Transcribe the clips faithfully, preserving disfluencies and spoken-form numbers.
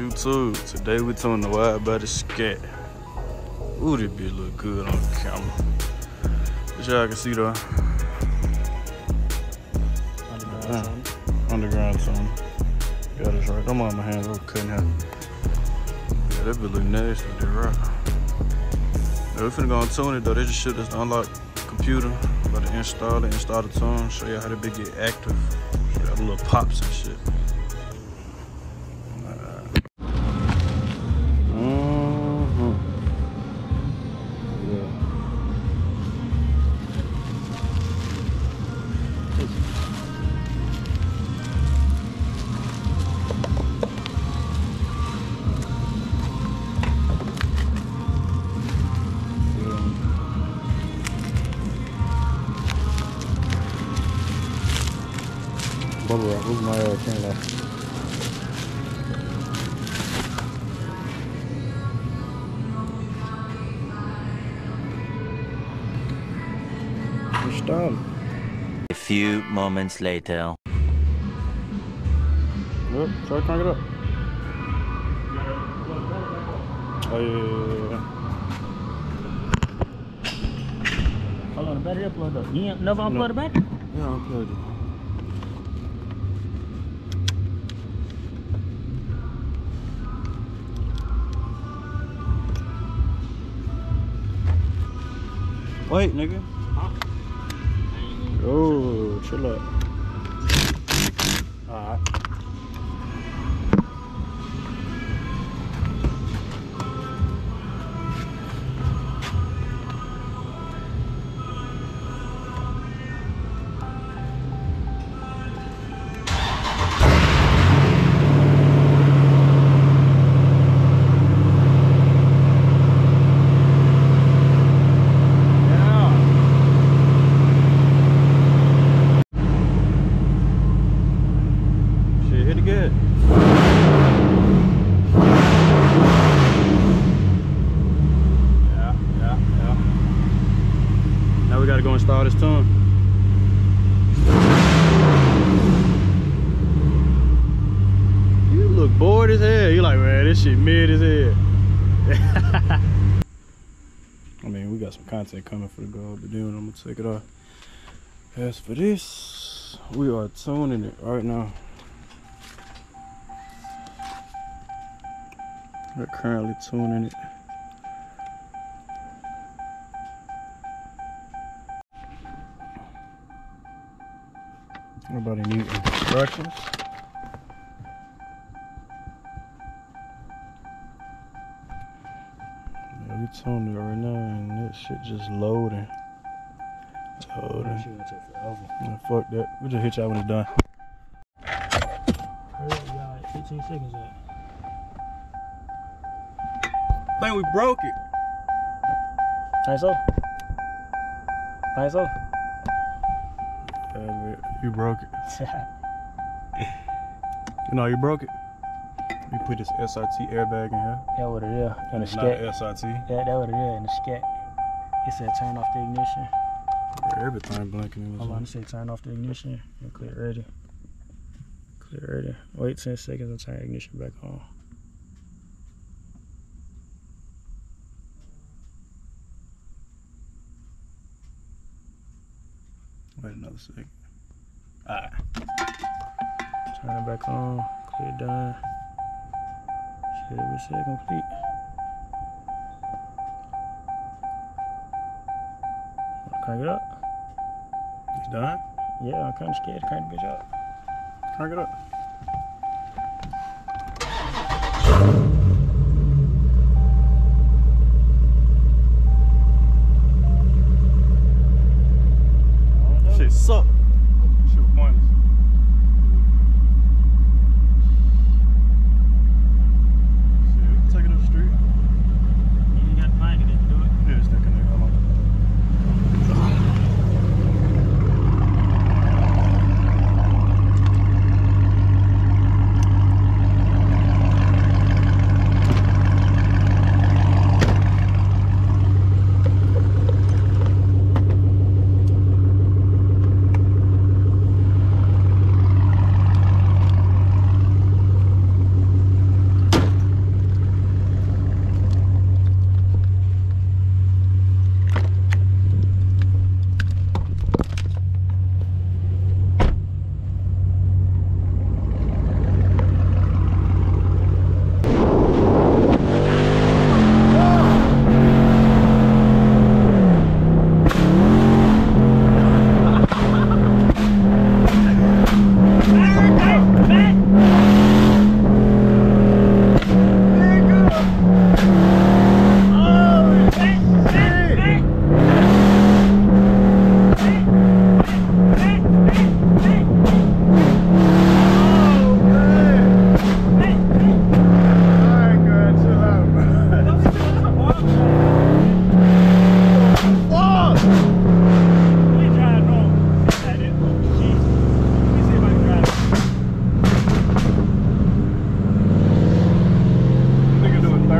YouTube? Today we tuning the wide body scat. Ooh, this bitch look good on camera. As y'all can see though. Underground uh, tone. Underground tone. Got this right. I'm on my hands, I'm cutting out. Yeah, that bitch look nasty with that rock. Now we finna go and tune it though. They just shit that's unlock computer. About to install it, install the tune, show you how the bitch get active. Show you all the little pops and shit. Bubble wrap, who's my uh, can left? Install. A few moments later. Yep, try to crank it up. Oh yeah, yeah, yeah. Hold on, the battery upload though. You ain't never unplugged no. the battery? Yeah, I unplugged it. Wait, nigga. Huh? Oh, chill out. Alright. Good. Yeah, yeah, yeah. Now we gotta go install this tune. You look bored as hell. You like, man, this shit mid as hell. I mean, we got some content coming for the goal, but then I'm gonna take it off. As for this, we are tuning it right now. We're currently tuning it. Nobody need instructions. Yeah, we tuned it right now and that shit just loading. It's loading. That shit gonna take forever. Yeah, fuck that. We just hit y'all when it's done. Hurry up, y'all like fifteen seconds left. I think we broke it. Think so? Think so? Yeah, you broke it. You know, you broke it. We put this S R T airbag in here. That what it is. And the scat. Not S R T. Yeah, that what it is. And the scat. It said turn off the ignition. Everything blinking. Hold on, it said turn off the ignition. And click ready. Click ready. Wait ten seconds and turn the ignition back on. Wait another second. Alright. Turn it back on. Click done. Should be set complete. Crank it up. It's done? Yeah, I'm kind of scared to crank the bitch up. Crank it up. Shit suck. Shit was pointless. Shit, take it up the street. You ain't got to find it to do it. Yeah, it's stuck in there. Hold on.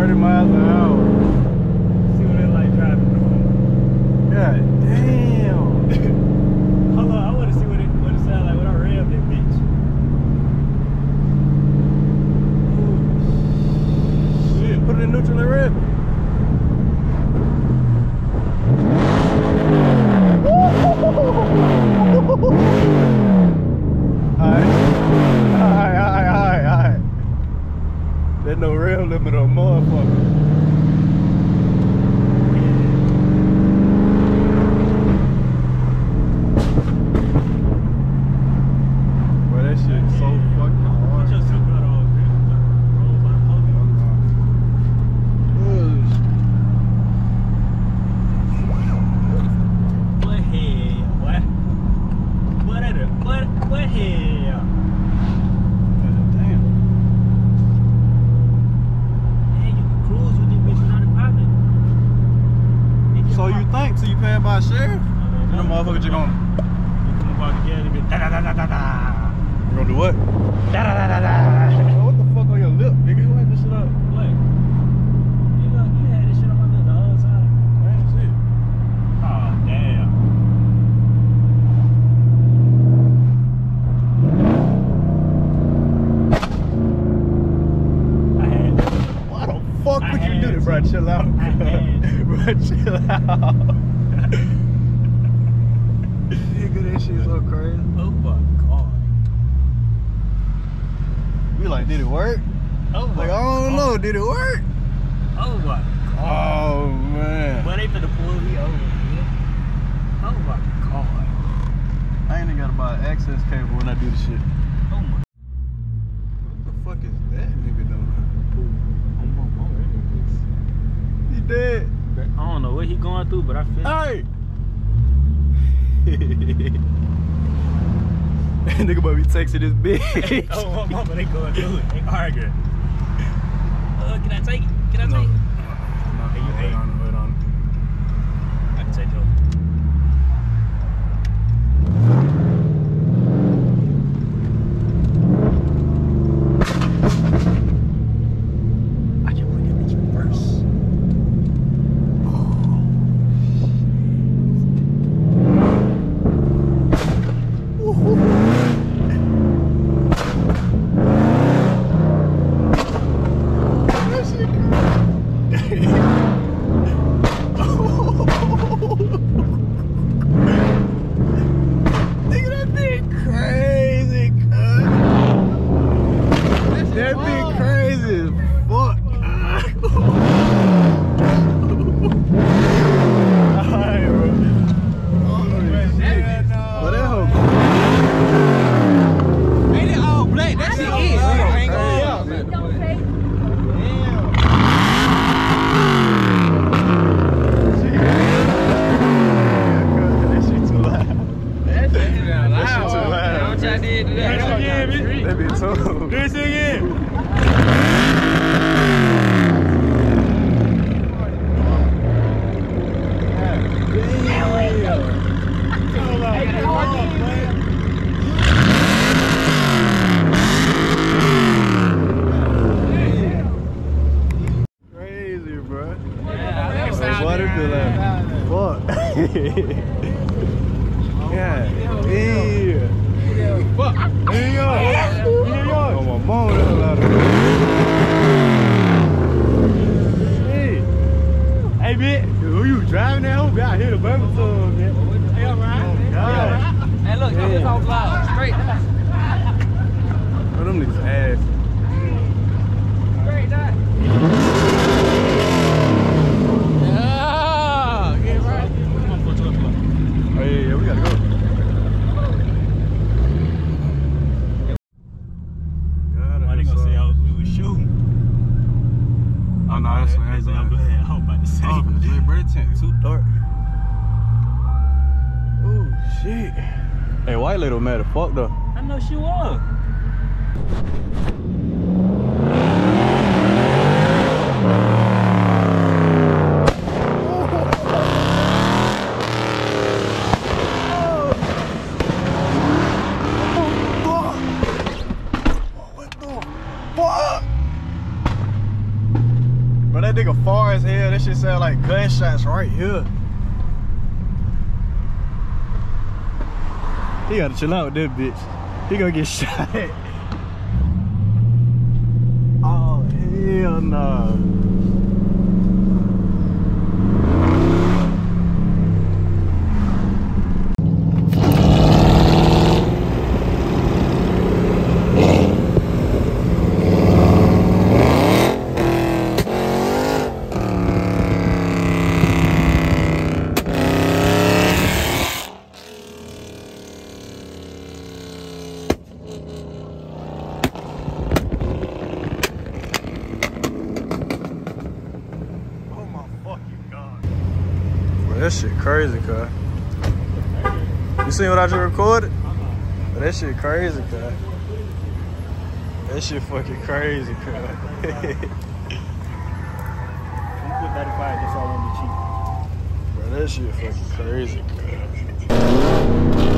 thirty miles an hour. See what it's like driving. God damn. Hold on, I want to see what it what it sounds like when I rev that bitch. Oh shit! Put it in neutral and rev. Alright, alright, alright, alright, alright. There's no rev limit on motherfucker. Boy, that shit is so fucking hard. Put your seatbelt on, man. Roll by the What hell, what? What at it? What? What hell? Damn. Hey, you can cruise with this bitch without it popping. So you think? So you passed by a sheriff? And the motherfucker just gonna. You come up together, bitch. Da da da da da da. You gonna do what? Da da da da da. Oh, what the fuck on your lip, nigga? Wipe this shit up. What? You know, you had this shit on my lip the whole time. I ain't see it. Oh, damn. I had to. Why the fuck I would you had do that, to. bro? Chill out. I had to. Bro, chill out. Nigga, that shit so crazy. Oh my god. We like, did it work? Oh my Like, I don't god. know, did it work? Oh my god. Oh, man. But they finna pull me over, man. Oh my god. I ain't even gotta buy an access cable when I do the shit. Oh my. What the fuck is that nigga doing? Oh my god. He dead. I don't know what he going through, but I feel. Hey! That nigga might be texting this bitch. Oh my mama, they going through it. They arguing. Uh, can I take it? Can I No. take it? No, Hey, you- hold hey. on, hold on. I can take it. I can put that bitch in reverse. That shit crazy. Nigga, that thing crazy, cuz. That thing crazy as fuck. Alright, bro. Holy shit. But that hoe Ain't it all black? That shit is. Ain't gonna Yeah. That shit too loud. That shit too loud. That shit too loud. What y'all did to that? That be too. This again. Crazy, bro. Yeah, What it feel like? Fuck. Yeah. Yeah. Fuck. Here you go. Here you go. Oh, my mom, that was loud. Hey. Hey, bitch. Who you driving that home? I hit a bumper song, man. Hey, all right. God. Hey, look, Yeah. it's all loud. Straight. Oh, them niggas ass. Straight that. Yeah. Get right. Oh, yeah, yeah, we gotta go. God, Why they that's gonna so- say I was, we was shooting? Oh, no, that's They that's say I'm glad. I was about to say. Oh, the bro, that tent too dark. Oh, shit. Hey, white lady mad as fuck, though. I know she was. But that nigga far as hell. That shit sound like gunshots right here. He gotta chill out with that bitch. He gonna get shot. Oh, hell no. That shit crazy, cuz. You seen what I just recorded? Uh-huh. That shit crazy, cuz. That shit fucking crazy, cuz. I'm put thirty-five just so I won't be cheap. Bro, that shit fucking crazy, cuz.